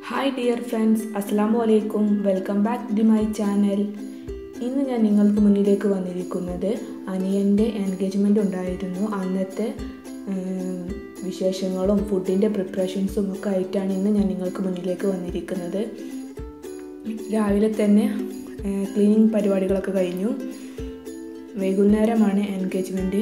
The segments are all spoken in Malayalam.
ഹായ് ഡിയർ ഫ്രണ്ട്സ്, അസ്സലാമു അലൈക്കും. Welcome back to my channel. ഇന്ന് ഞാൻ നിങ്ങൾക്ക് മുന്നിലേക്ക് വന്നിരിക്കുന്നത് അനിയൻ്റെ എൻഗേജ്മെൻ്റ് ഉണ്ടായിരുന്നു. അന്നത്തെ വിശേഷങ്ങളും ഫുഡിൻ്റെ പ്രിപ്പറേഷൻസും ഒക്കെ ആയിട്ടാണ് ഇന്ന് ഞാൻ നിങ്ങൾക്ക് മുന്നിലേക്ക് വന്നിരിക്കുന്നത്. രാവിലെ തന്നെ ക്ലീനിങ് പരിപാടികളൊക്കെ കഴിഞ്ഞു. വൈകുന്നേരമാണ് എൻഗേജ്മെൻറ്റ്.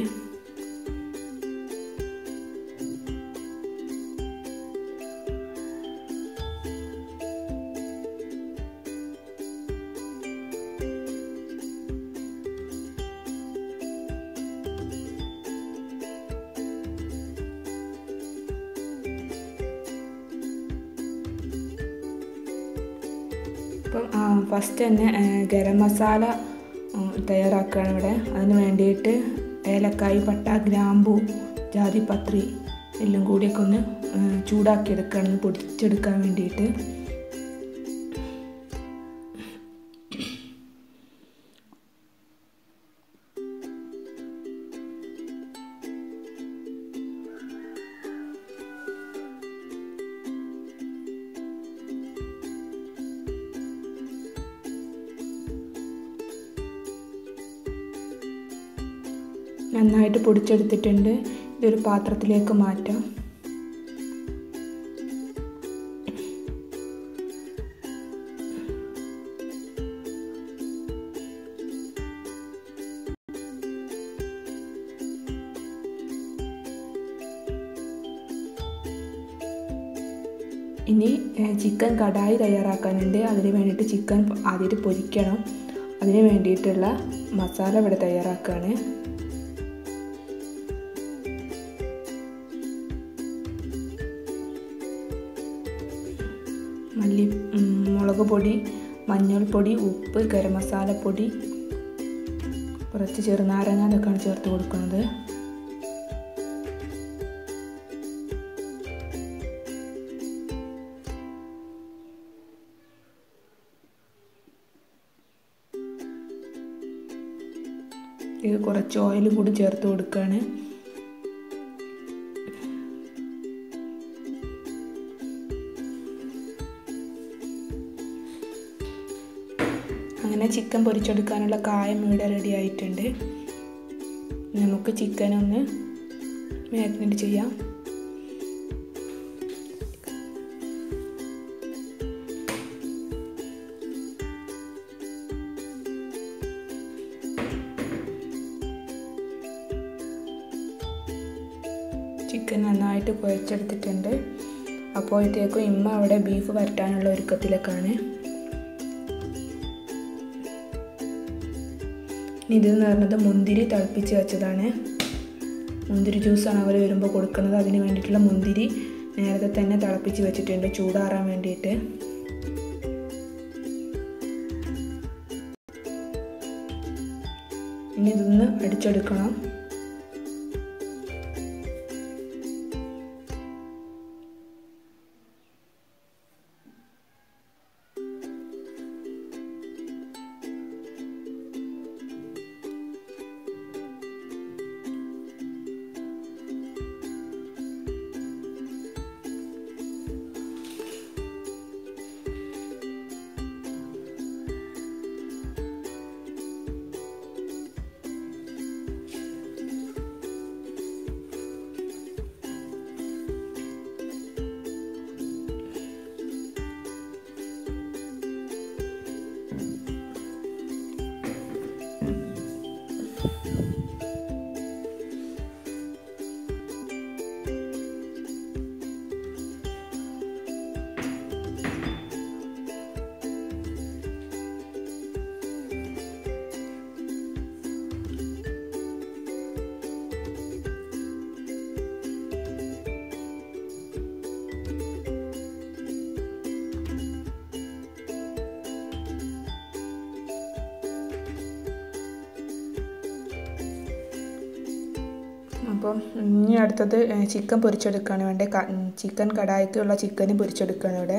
ഇപ്പം ഫസ്റ്റ് തന്നെ ഗരം മസാല തയ്യാറാക്കുകയാണ് ഇവിടെ. അതിന് വേണ്ടിയിട്ട് ഏലക്കായ്, പട്ട, ഗ്രാമ്പു, ജാതിപത്രി എല്ലാം കൂടിയൊക്കെ ഒന്ന് ചൂടാക്കിയെടുക്കുകയാണ്, പൊടിച്ചെടുക്കാൻ വേണ്ടിയിട്ട്. നന്നായിട്ട് പൊടിച്ചെടുത്തിട്ടുണ്ട്. ഇതൊരു പാത്രത്തിലേക്ക് മാറ്റാം. ഇനി ചിക്കൻ കടായി തയ്യാറാക്കാനുണ്ട്. അതിന് വേണ്ടിയിട്ട് ചിക്കൻ ആദ്യം പൊരിക്കണം. അതിന് വേണ്ടിയിട്ടുള്ള മസാല ഇവിടെ തയ്യാറാക്കുകയാണ്. മുളക് പൊടി, മഞ്ഞൾപ്പൊടി, ഉപ്പ്, ഗരം മസാലപ്പൊടി, കുറച്ച് ചെറുനാരങ്ങ, അതൊക്കെയാണ് ചേർത്ത് കൊടുക്കുന്നത്. ഇത് കുറച്ച് ഓയിലും കൂടി ചേർത്ത് കൊടുക്കുകയാണ്. അങ്ങനെ ചിക്കൻ പൊരിച്ചെടുക്കാനുള്ള കായം ഇവിടെ റെഡി ആയിട്ടുണ്ട്. നമുക്ക് ചിക്കനൊന്ന് മാരിനേറ്റ് ചെയ്യാം. ചിക്കൻ നന്നായിട്ട് കുഴച്ചെടുത്തിട്ടുണ്ട്. അപ്പോഴത്തേക്കും ഇമ്മ അവിടെ ബീഫ് വരട്ടാനുള്ള ഒരുക്കത്തിലേക്കാണ്. ഇതെന്ന് പറഞ്ഞത് മുന്തിരി തിളപ്പിച്ച് വെച്ചതാണ്. മുന്തിരി ജ്യൂസാണ് അവർ വരുമ്പോൾ കൊടുക്കുന്നത്. അതിന് വേണ്ടിയിട്ടുള്ള മുന്തിരി നേരത്തെ തന്നെ തിളപ്പിച്ച് വെച്ചിട്ടുണ്ട്, ചൂടാറാൻ വേണ്ടിയിട്ട്. ഇനി ഇതൊന്ന് അടിച്ചെടുക്കണം. അപ്പം ഇനി അടുത്തത് ചിക്കൻ പൊരിച്ചെടുക്കുകയാണ് വേണ്ടത്. ചിക്കൻ കടായിക്കുള്ള ചിക്കൻ പൊരിച്ചെടുക്കുകയാണ് ഇവിടെ.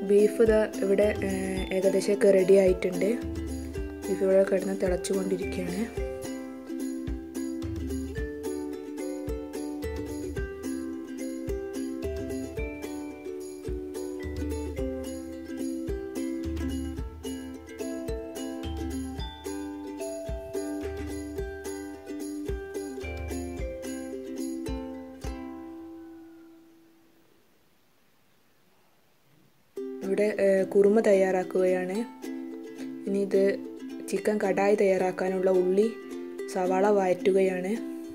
ബീഫ് ഇതാ ഇവിടെ ഏകദേശമൊക്കെ റെഡി ആയിട്ടുണ്ട്. ബീഫ് ഇവിടെ കിടന്ന് തിളച്ചുകൊണ്ടിരിക്കുകയാണ്. ഇവിടെ കുറുമ തയ്യാറാക്കുകയാണ്. ഇനി ഇത് ചിക്കൻ കടായി തയ്യാറാക്കാനുള്ള ഉള്ളി സവാള വഴറ്റുകയാണ്.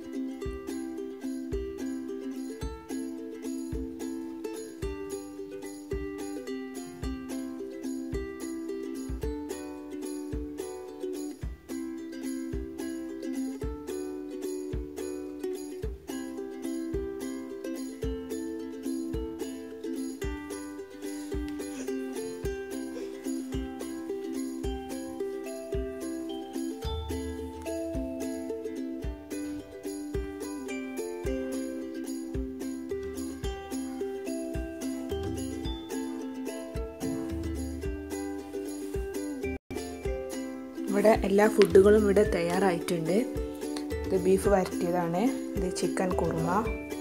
ഇവിടെ എല്ലാ ഫുഡുകളും ഇവിടെ തയ്യാറായിട്ടുണ്ട്. ഇത് ബീഫ് വരട്ടിയതാണ്. ഇത് ചിക്കൻ കുറുമ,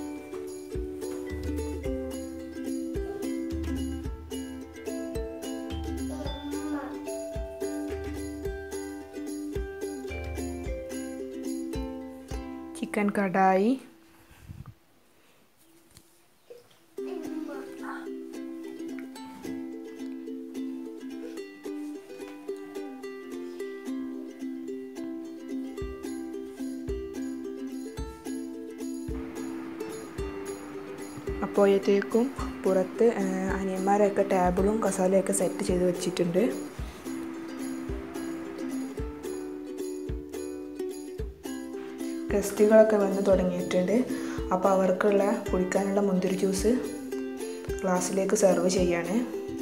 ചിക്കൻ കടായി, അപ്പോഴത്തേക്കും പുറത്ത് അനിയന്മാരൊക്കെ ടേബിളും കസാലയൊക്കെ സെറ്റ് ചെയ്ത് വെച്ചിട്ടുണ്ട്. ഗസ്റ്റുകളൊക്കെ വന്ന് തുടങ്ങിയിട്ടുണ്ട്. അപ്പോൾ അവർക്കുള്ള കുടിക്കാനുള്ള മുന്തിരി ജ്യൂസ് ഗ്ലാസ്സിലേക്ക് സെർവ് ചെയ്യാണ്.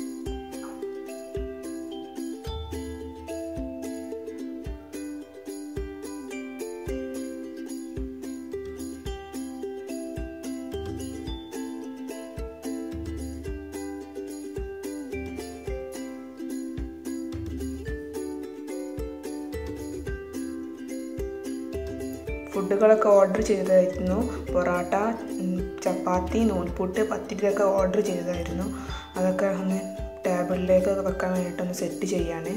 ഫുഡുകളൊക്കെ ഓർഡർ ചെയ്തായിരുന്നു. പൊറോട്ട, ചപ്പാത്തി, നൂൽപുട്ട്, പത്തിരിയൊക്കെ ഓർഡർ ചെയ്തായിരുന്നു. അതൊക്കെ ഒന്ന് ടേബിളിലേക്കൊക്കെ വെക്കാൻ വേണ്ടിയിട്ടൊന്ന് സെറ്റ് ചെയ്യാണ്.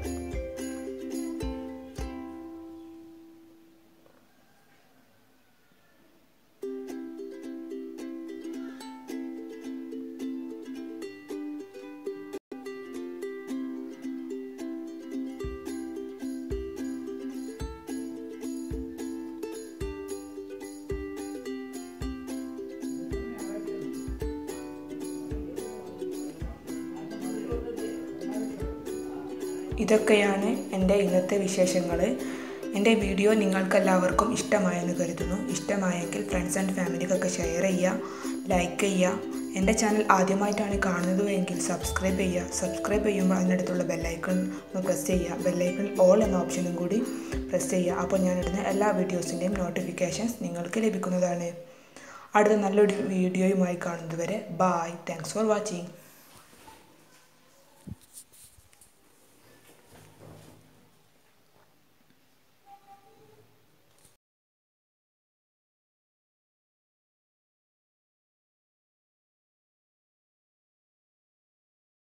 ഇതൊക്കെയാണ് എൻ്റെ ഇന്നത്തെ വിശേഷങ്ങൾ. എൻ്റെ വീഡിയോ നിങ്ങൾക്കെല്ലാവർക്കും ഇഷ്ടമായെന്ന് കരുതുന്നു. ഇഷ്ടമായെങ്കിൽ ഫ്രണ്ട്സ് ആൻഡ് ഫാമിലിക്കൊക്കെ ഷെയർ ചെയ്യുക, ലൈക്ക് ചെയ്യുക. എൻ്റെ ചാനൽ ആദ്യമായിട്ടാണ് കാണുന്നത് എങ്കിൽ സബ്സ്ക്രൈബ് ചെയ്യുക. സബ്സ്ക്രൈബ് ചെയ്യുമ്പോൾ അതിനടുത്തുള്ള ബെല്ലൈക്കൺ ഒന്ന് പ്രസ് ചെയ്യുക. ബെല്ലൈക്കണിൽ ഓൾ എന്ന ഓപ്ഷനും കൂടി പ്രസ് ചെയ്യുക. അപ്പോൾ ഞാനിടുന്ന എല്ലാ വീഡിയോസിൻ്റെയും നോട്ടിഫിക്കേഷൻസ് നിങ്ങൾക്ക് ലഭിക്കുന്നതാണ്. അടുത്ത നല്ലൊരു വീഡിയോയുമായി കാണുന്നതുവരെ ബായ്. Thanks for watching.